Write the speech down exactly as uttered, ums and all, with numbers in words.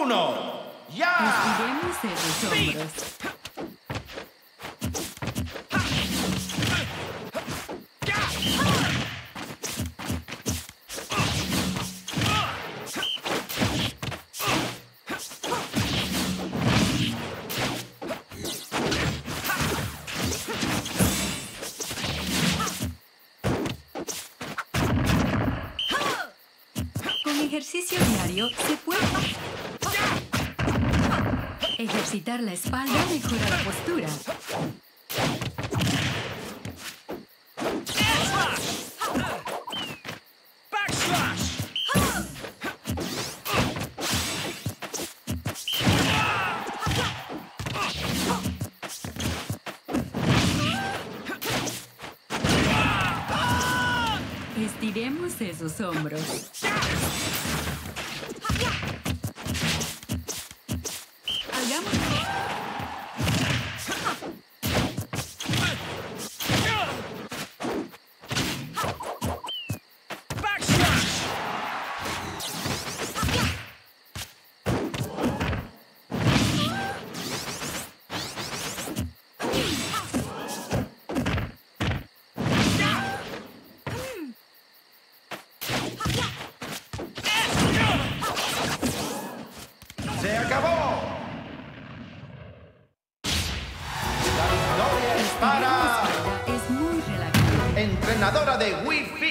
uno. ¡Ya! Estiremos esos hombros. Con ejercicio diario se puede. Ejercitar la espalda mejora la postura. Estiremos esos hombros. Hagamos. ¡Se acabó! La victoria es para... Es muy relajante. Entrenadora de Wii Fit.